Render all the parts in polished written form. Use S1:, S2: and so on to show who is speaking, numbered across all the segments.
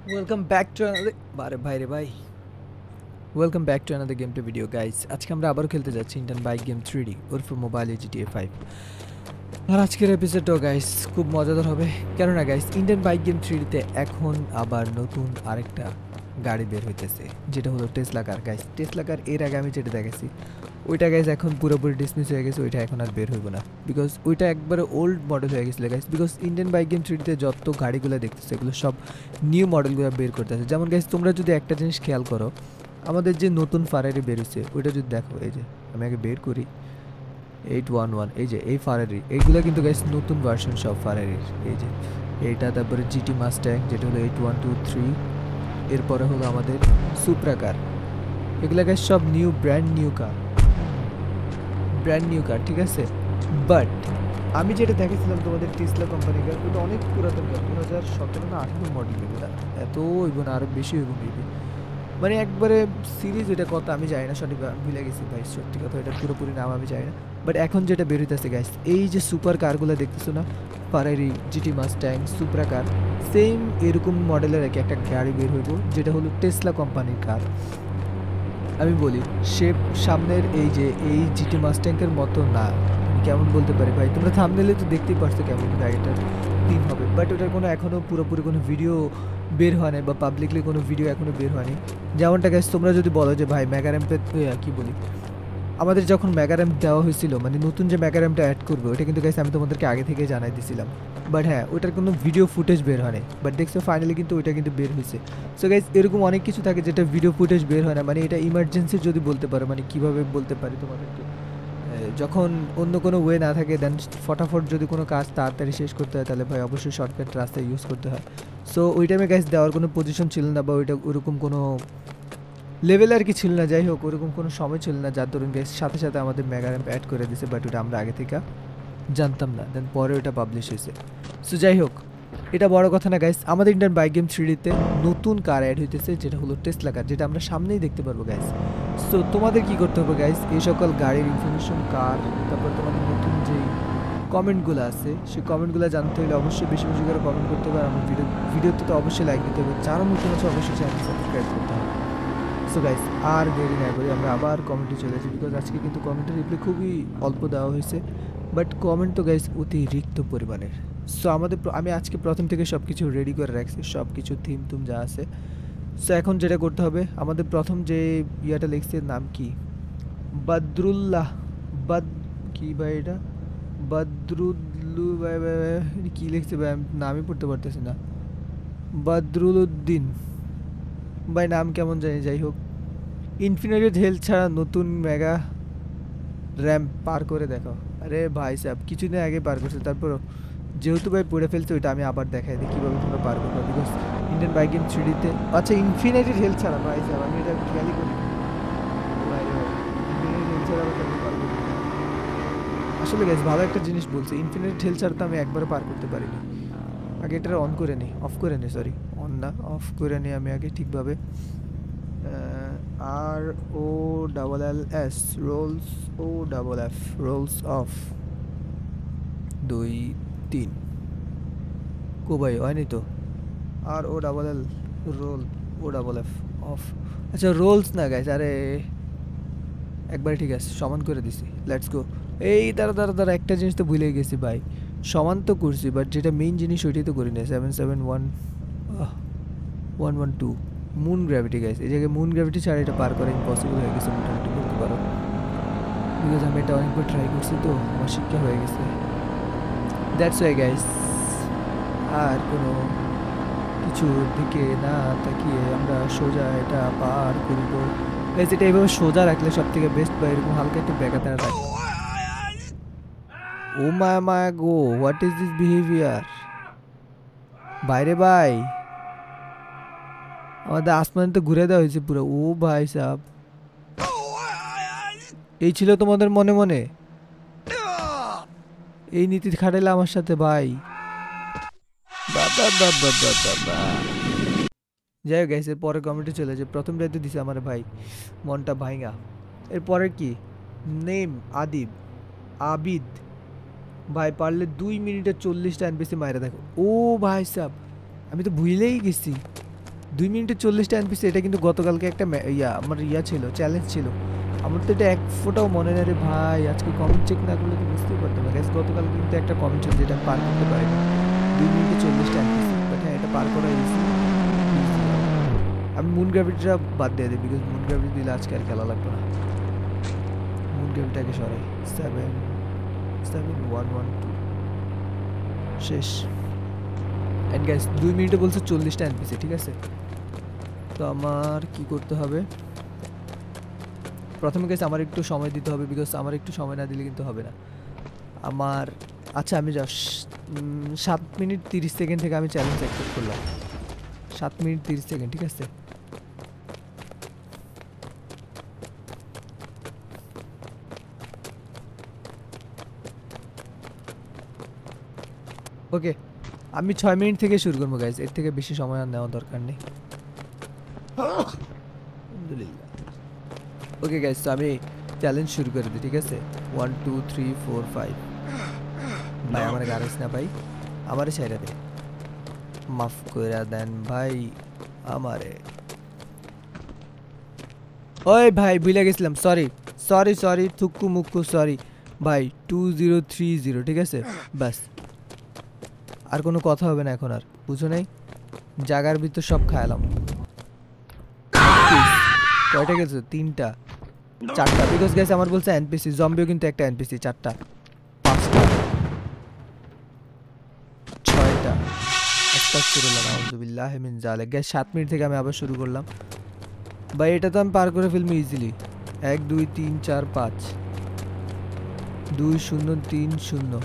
S1: Welcome back to another বারে ভাই রে ভাই welcome back to another game play video guys. আজকে আমরা আবারও খেলতে যাচ্ছি ইন্ডিয়ান বাইক গেম 3D ওরফে মোবাইলে GTA 5। আর আজকের এপিসোডটাও গাইস খুব মজাদার হবে, কেননা গাইস ইন্ডিয়ান বাইক গেম 3Dতে এখন আবার নতুন আরেকটা গাড়ি বের হইতেছে, যেটা হলো Tesla car. Guys Tesla car এর আগে আমি যেটা দেখেছি ওইটা গাইস এখন পুরোপুরি ডিসমিস হয়ে গেছে, ওইটা এখন আর বের হইব না, বিকজ ওইটা একবারে ওল্ড মডেল হয়ে গেছিলো guys. Because Indian bike game 3Dতে যত গাড়িগুলো দেখতেছে এগুলো সব নিউ মডেলগুলো বের করতেছে। যেমন গাইস তোমরা যদি একটা জিনিস খেয়াল করো, আমাদের যে নতুন ফারারি বেরোচ্ছে ওইটা যদি দেখো, এই যে আমি আগে বের করি 811, এই যে এই ফারারি, এইগুলো কিন্তু গাইস নতুন ভার্সন সব ফারারির। এই যে এইটা, তারপরে জিটি মাস্ট্যাং যেটা হলো 8123, এরপরে হলো আমাদের সুপ্রা কার। এগুলো গাইস সব নিউ ব্র্যান্ড নিউ কার, ঠিক আছে। বাট আমি যেটা দেখেছিলাম তোমাদের টেসলা কোম্পানি কার, ওটা অনেক পুরাতন কার, 2017 না 18 মডেল, এগুলো এত হইব না, আরও বেশি হইব মেবি, মানে একবারে সিরিজ। এটা কত আমি জানি না, সঠিক ভুলে গেছি ভাই, সত্যি কথা এটার পুরোপুরি নাম আমি জানি না। বাট এখন যেটা বের হইতেছে গাইস, এই যে সুপার কারগুলো দেখতেছো না, Ferrari, GT Mustang, Supra car, same এরকম মডেলের একটা গাড়ি বের হইব, যেটা হলো টেসলা কোম্পানির কার। আমি বলি শেপ সামনের এই জিটি মাস্ট্যাংকের মতো না, কেমন বলতে পারি ভাই, তোমরা থাম্বনেলে তো দেখতেই পারছো কেমন গাড়িটার থিম হবে। বাট ওটার কোনো এখনও পুরোপুরি কোনো ভিডিও বের হয় না, বা পাবলিকলি কোনো ভিডিও এখনও বের হয়নি। যেমনটা গাইস তোমরা যদি বলো যে ভাই ম্যাগারাম্পে কী বলি, আমাদের যখন ম্যাগারাম দেওয়া হয়েছিল, মানে নতুন যে ম্যাগারামটা অ্যাড করবে, ওটা কিন্তু গাইস আমি তোমাদেরকে আগে থেকে জানাই দিয়েছিলাম। বাট হ্যাঁ, ওটার কোনো ভিডিও ফুটেজ বের হয় না, বাট দেখছো ফাইনালি কিন্তু ওইটা কিন্তু বের হয়েছে। সো গাইস এরকম অনেক কিছু থাকে যেটা ভিডিও ফুটেজ বের হয় না, মানে এটা ইমার্জেন্সি যদি বলতে পারো, মানে কীভাবে বলতে পারি তোমাদেরকে, যখন অন্য কোনো ওয়ে না থাকে, দেন ফটাফট যদি কোনো কাজ তাড়াতাড়ি শেষ করতে হয়, তাহলে ভাই অবশ্যই শর্টকাট রাস্তা ইউজ করতে হয়। সো ওই টাইমে গাইস দেওয়ার কোনো পজিশন ছিল না, বা ওইটা ওরকম কোনো লেভেল আর কি ছিল না, যাই হোক ওরকম কোনো সময় ছিল না, যার ধরুন গাইস সাথে সাথে আমাদের ম্যাগারাম্প অ্যাড করে দিয়েছে। বাট ওটা আমরা আগে থেকে জানতাম না, দেন পরে ওটা পাবলিশ হয়েছে। সো যাই হোক, এটা বড় কথা না গাইস, আমাদের ইন্ডিয়ান বাইক গেম 3Dতে নতুন কার অ্যাড হইতেছে, যেটা হলো টেসলা কার, যেটা আমরা সামনেই দেখতে পারবো গাইস। সো তোমাদের কি করতে হবে গাইস, এই সকল গাড়ির ইনফরমেশন, কার, তারপর তোমাদের নতুন যেই কমেন্টগুলো আছে সেই কমেন্টগুলো জানতে হলে অবশ্যই বেশি বেশি করে কমেন্ট করতে হবে, আর আমার ভিডিওতে তো অবশ্যই লাইক দিতে হবে, যারা নতুন আছে অবশ্যই চ্যানেল সাবস্ক্রাইব করতে হবে। সো গাইস আর দেরি না করে আমরা আবার কমেন্টে চলে যাই, বিকজ আজকে কিন্তু কমেন্টের রিপ্লাই খুবই অল্প দেওয়া হয়েছে, বাট কমেন্ট তো গাইস অতিরিক্ত পরিমাণের। সো আমি আজকে প্রথম থেকে সব কিছু রেডি করে রাখছি, সব কিছু থিম তুম যা আছে। সো এখন যেটা করতে হবে, আমাদের প্রথম যে ইয়াটা লিখছে নাম কি, বদরুল্লাহ, বদ কি ভাই এটা, বদরুল্লু ভাই ভাই কী লিখছে ভাই, আমি নামই পড়তে পারতেছি না, বদরুল উদ্দিন ভাই নাম কেমন জানি। যাই হোক, ইনফিনিটি হেলথ ছাড়া নতুন মেগা র্যাম্প পার করে দেখো। আরে ভাই সাহেব কিছুদিন আগে পার করছে, তারপর যেহেতু ভাই পড়ে ফেলছে, ওইটা আমি আবার দেখাই দিই কীভাবে তোমরা পার করবে, বিকজ ইন্ডিয়ান বাইক গেম 3Dতে আচ্ছা ইনফিনিটি হেলথ ছাড়া ভাই সাহেব আমি এটা খেয়ালই করি আসলে গাইস ভালো একটা জিনিস বলছে, ইনফিনিটি হেলথ ছাড়া তো আমি একবারও পার করতে পারিনি। আগে এটা অন করে নিই, অফ করে নিই, সরি অন না অফ করে নিই আমি আগে ঠিকভাবে। ROLLS Rolls, OFF Rolls off 2 3 কো ভাই হয়নি তো, ROLL রোল OFF অফ, আচ্ছা রোলস না গাইস, আরে একবারে ঠিক আছে সমান করে দিছি, লেটস গো। এই দাঁড়া একটা জিনিস তো ভুলে গেছি ভাই, সমান তো করছি বাট যেটা মেইন জিনিস ওইটাই তো করি না, 771 মুন গ্র্যাভিটি গাইস, এই জায়গায় মুন গ্র্যাভিটি ছাড়া এটা পার করা ইম্পসিবল হয়ে গেছে মোটামুটি বলতে পারো, বিকজ আমি এটা অনেকবার ট্রাই করছি তো আমার শিক্ষা হয়ে গেছে, দ্যাটস ওয়াই গাইস। আর কোনো কিছুর দিকে না তাকিয়ে আমরা সোজা এটা পার করব গাইস, এটা এইভাবে সোজা রাখলে সব থেকে বেস্ট, বা এরকম হালকা একটু বেঁকা রাখ। ও মা গো, হোয়াট ইজ দিস বিহেভিয়ার বাইরে ভাই, আমাদের আসমান তো ঘুরে দেওয়া হয়েছে পুরো। ও ভাই সাহ, এই ছিল তোমাদের মনে মনে, এই নীতি খাটাইলে আমার সাথে ভাই, বাবা বাবা বাবা। যাই হোক গাইস, এর পরে কমেন্টে চলে যায়, প্রথম রাইতে দিছে আমার ভাই মনটা ভাঙা। এরপরে কি নেম, আবিদ ভাই, পারলে 2 মিনিটে 40টা এনপিসি মাইরা দেখো। ও ভাই সাহ আমি তো ভুলেই গেছি, 2 মিনিটে 40টা এনপিসি, এটা কিন্তু গতকালকে একটা আমার ছিল, চ্যালেঞ্জ ছিল। আমার তো এটা এক ফোঁটাও মনে নেই রে ভাই, আজকে কমেন্ট চেক না করলে তো বুঝতেই পারতাম না। গ্যাস গতকাল কিন্তু একটা কমেন্ট ছিল যেটা পার করতে পারিনি, 2 মিনিটে 40টা এনপিসি, বাট হ্যাঁ এটা পার করা গেছে। আমি মুন গ্র্যাভিটিটা বাদ দিয়ে দিই, বিকজ মুন গ্র্যাভিটি দিলে আজকে আর খেলা লাগবে না। মুন গ্র্যাভিটিটাকে সরাই। 77112 শেষ। এন্ড গাইস 2 মিনিটে বলছে 40টা এনপিসি, ঠিক আছে? তো আমার কি করতে হবে, প্রথমে গাইস আমার একটু সময় দিতে হবে, বিকজ আমার একটু সময় না দিলে কিন্তু হবে না আমার। আচ্ছা আমি 7 মিনিট 30 সেকেন্ড থেকে আমি চ্যালেঞ্জ অ্যাকসেপ্ট করলাম। 7 মিনিট 30 সেকেন্ড, ঠিক আছে? ওকে, আমি 6 মিনিট থেকে শুরু করবো গাইস, এর থেকে বেশি সময় আর নেওয়া দরকার নেই। আলহামদুলিল্লাহ। ওকে গাইস, তো আমি চ্যালেঞ্জ শুরু করে দিই, ঠিক আছে? 1 2 3 4 5। ভাই আমার গাড়িস না ভাই, আমারে ছেড়ে দে, মাফ করে দেন ভাই আমারে। ওই ভাই ভুলে গেছিলাম, সরি সরি সরি, থুকু মুক্কু সরি ভাই। 2030, ঠিক আছে? বাস, আর কোনো কথা হবে না এখন আর, বুঝো নাই? জাগার ভিতর সব খাইলাম। কয়টা গেছে? 3টা 4টা, বিকজ গাইস আমার বলছে এনপিসি, জম্বিও কিন্তু একটা এনপিসি। 4টা 5টা 6টা। আস্তাগফিরুল্লাহ নাউযুবিল্লাহি মিন যালিক। গাইস 7 মিনিট থেকে আমি আবার শুরু করলাম ভাই, এটা তো আমি পার করে ফেলবো ইজিলি। 1 2 3 4 5 2 0 3 0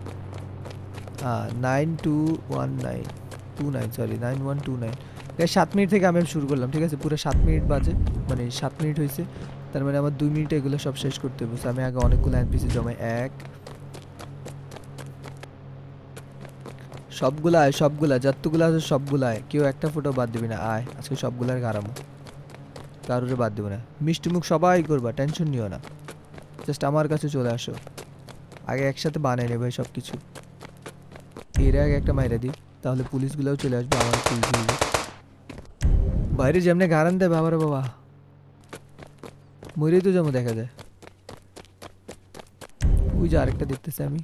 S1: 9219 29, সরি 9129। গাইস 7 মিনিট থেকে আমি শুরু করলাম, ঠিক আছে? পুরো 7 মিনিট বাজে, মানে 7 মিনিট হয়েছে, তার মানে আমার 2 মিনিটে এগুলো সব শেষ করতে হবে। আমি আগে অনেকগুলো এনপিসি জমাই। সবগুলা যতগুলো আছে সবগুলা আয়, কেউ একটা ফটো বাদ দিবি না। আয় আজকে সবগুলার গারামো, কারোরে বাদ দেবো না। মিষ্টি মুখ সবাই করবা, টেনশন নিও না, জাস্ট আমার কাছে চলে আসো। আগে একসাথে বানিয়ে নেবে সব কিছু, এর আগে একটা মাইরা দিই, তাহলে পুলিশগুলোও চলে আসবে আমার পুলিশ। বাইরে যেমনে গারান দেয় বাবারে বাবা, মরেই তো যেমন দেখা যায়। ওই যে আরেকটা দেখতেছি আমি।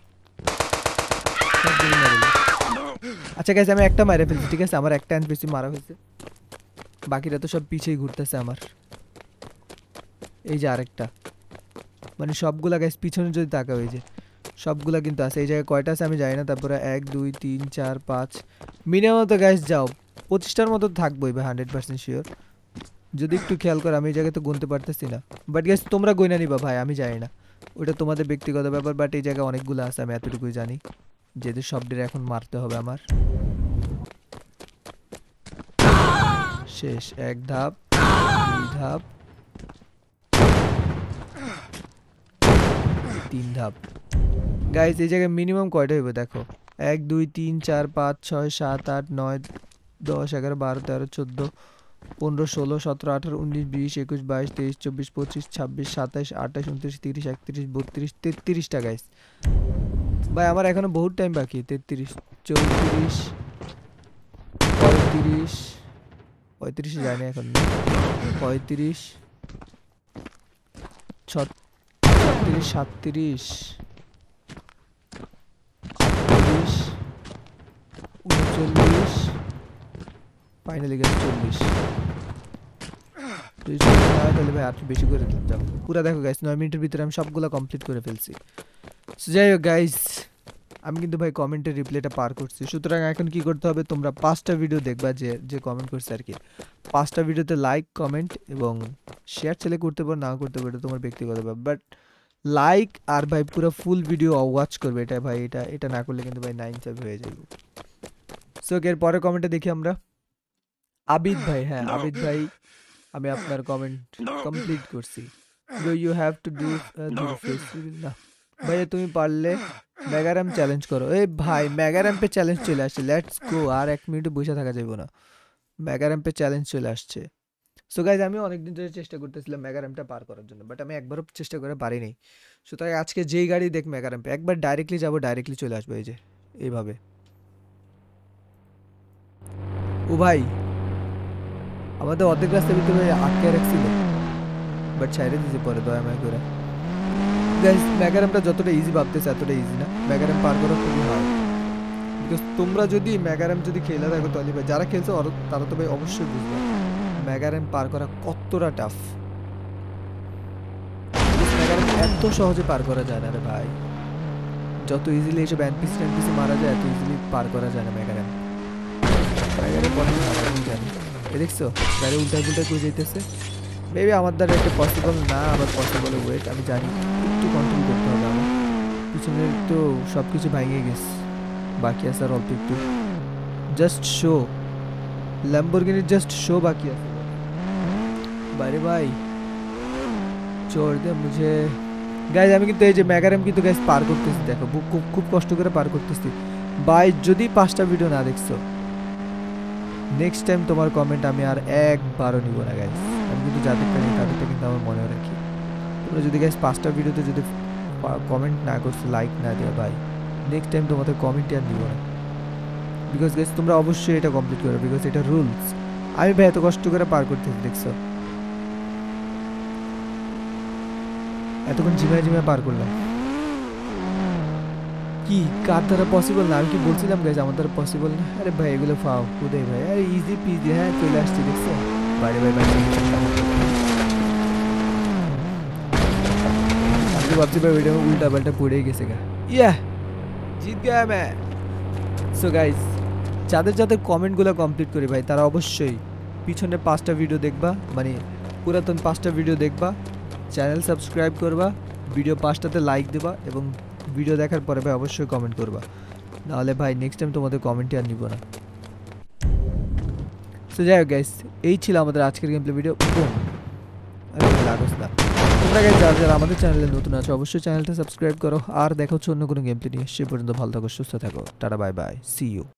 S1: আচ্ছা গাইস, আমি একটা মারা ফেলছি, ঠিক আছে? আমার একটা এনপিসি মারা হয়েছে, বাকিরা তো সব পিছেই ঘুরতেছে আমার। এই যে আরেকটা, মানে সবগুলা গাইস পিছনে যদি তাকা, হয়ে যায় সবগুলা কিন্তু আছে। এই জায়গায় কয়টা আছে আমি জানি না। তারপরে 1 2 3 4 5 মিনিমাম তো গাইস যাও 25টার মতো থাকবোই ভাই, 100% শিওর। যদি একটু খেয়াল করে, আমি এই জায়গায় তো গুনতে পারতেছি না, বাট গাইস তোমরা গইনা নিবা ভাই, আমি জানি না, ওটা তোমাদের ব্যক্তিগত ব্যাপার। বাট এই জায়গায় অনেকগুলো আছে, আমি এতটুকুই জানি, যেহেতু সবদের এখন মারতে হবে আমার। শেষ, 1 ধাপ 2 ধাপ 3 ধাপ। গাইস এই জায়গায় মিনিমাম কয়টা হইবে দেখো, 1 2 3 4 5 6 7 8 9 10 11 12 13 14 15 16 17 18 19 20 21 22 23 24 25 26 27 28 29 30 31 32 33টা গাইস। ভাই আমার এখনো বহুত টাইম বাকি। 33 34 35 35 জানি এখন, 35 36 37 38 39 ফাইনালি গেছে 40। তাহলে ভাই আর বেশি করে যাবো পুরা। দেখো গাইস 9 মিনিটের ভিতরে আমি সবগুলো কমপ্লিট করে ফেলছি। যাই হোক গাইস, আমি কিন্তু ভাই কমেন্টের রিপ্লাইটা পার করছি। সুতরাং এখন কি করতে হবে, তোমরা 5টা ভিডিও দেখবা, যে কমেন্ট করছে আর কি, 5টা ভিডিওতে লাইক কমেন্ট এবং শেয়ার ছেলে করতে পারো, না করতে পারো তোমার ব্যক্তিগত ব্যাপার, বাট লাইক আর ভাই পুরো ফুল ভিডিও ওয়াচ করবে। এটা ভাই এটা না করলে কিন্তু ভাই 9 হয়ে যাবে। সো এর পরে কমেন্টে দেখি আমরা। আবিদ ভাই, হ্যাঁ আবিদ ভাই, আমি আপনার কমেন্ট কমপ্লিট করছি। ইউ হ্যাভ টু ডু না ভাই, তুমি পারলে মেগারাম চ্যালেঞ্জ করো। এই ভাই মেগারাম্পে চ্যালেঞ্জ চলে আসছে, লেটস গো। আর 1 মিনিট বসে থাকা যাবে না, মেগারাম্পে চ্যালেঞ্জ চলে আসছে। সো গাইজ আমি অনেকদিন ধরে চেষ্টা করতেছিলাম মেগারাম্পটা পার করার জন্য, বাট আমি একবারও চেষ্টা করে পারিনি। সুতরাং আজকে যেই গাড়ি দেখ মেগারাম্পে একবার ডাইরেক্টলি যাবো, ডাইরেক্টলি চলে আসবো। এই যে এইভাবে। ও ভাই আমাদের অর্ধেক রাস্তার ভিতরে আটকে রাখছিল, বাট ছাইড়ে দিয়েছে পরে দয়াময় করে। গাইস ম্যাগারামটা যতটা ইজি ভাবতেছে এতটা ইজি না, ম্যাগারাম পার করা খুবই হার্ড। বিকজ তোমরা যদি ম্যাগারাম যদি খেলে থাকো তাহলে ভাই যারা খেলছো তারা তো ভাই অবশ্যই বুঝবে ম্যাগারাম পার করা কতটা টাফ। ম্যাগারাম এত সহজে পার করা যায় না রে ভাই, যত ইজিলি এইসব এনপিসি মারা যায় এত ইজিলি পার করা যায় না ম্যাগারাম। ম্যাগারাম বলে আমি জানি, এ দেখছো গাড়ি উল্টা পুল্টা করে যেতেছে। মেবি আমার দ্বারা এটা পসিবল না, আবার পসিবল ওয়েট আমি জানি, একটু কন্ট্রোল করতে হবে আমার। পিছনের তো সব কিছু ভেঙে গেছে, বাকি আছে আর অল্প একটু, জাস্ট শো ল্যাম্বরগিনির জাস্ট শো বাকি আছে। বাইরে ভাই চোর দে মুঝে। গাইজ আমি কিন্তু এই যে ম্যাগারাম কিন্তু গাইজ পার করতেছি, দেখো খুব খুব কষ্ট করে পার করতেছি ভাই। যদি 5টা ভিডিও না দেখছো নেক্সট টাইম তোমার কমেন্ট আমি আর একবারও নিব না গাইজ। আমি কিন্তু যাদেরটা নিই তাদেরটা কিন্তু আমার মনে রাখি। তোমরা যদি গাইজ 5টা ভিডিওতে যদি কমেন্ট না করছো, লাইক না দেওয়া ভাই, নেক্সট টাইম তোমাদের কমেন্টই আর নিব না। বিকজ গাইজ তোমরা অবশ্যই এটা কমপ্লিট করো, বিকজ এটা রুলস। আমি ভাই এত কষ্ট করে পার করতেছি দেখছো, এতক্ষণ ঝিমায় ঝিমায় পার করলাম। কি কার দ্বারা পসিবল না? আমি কি বলছিলাম গাইজ আমার দ্বারা পসিবল না? আরে ভাই এগুলো ফাও কোথায় ভাই, আরে ইজি পিজি। হ্যাঁ চলে আসছে দেখছো, বাইরে ভাই আমি ভাবছি ভাই ওইটা উল্টা পাল্টা পড়ে গেছে গা। ইয়া জিত গয়া मैं। সো গাইজ যাদের যাদের কমেন্টগুলো কমপ্লিট করি ভাই তারা অবশ্যই পিছনে 5টা ভিডিও দেখবা, মানে পুরাতন 5টা ভিডিও দেখবা, চ্যানেল সাবস্ক্রাইব করবা, ভিডিও 5টাতে লাইক দেবা এবং ভিডিও দেখার পরে ভাই অবশ্যই কমেন্ট করবা, নাহলে ভাই নেক্সট টাইম তোমাদের কমেন্টই আর নিব না। সো যাই হোক গাইস, এই ছিল আমাদের আজকের গেম প্লে ভিডিও। আরে লাগোস না। তোমরা গাইস যারা যারা আমাদের চ্যানেলে নতুন আছো অবশ্যই চ্যানেলটা সাবস্ক্রাইব করো, আর দেখা হচ্ছে অন্য কোনো গেম প্লে নিয়ে। সে পর্যন্ত ভালো থাকো, সুস্থ থাকো, tata bye bye, see you.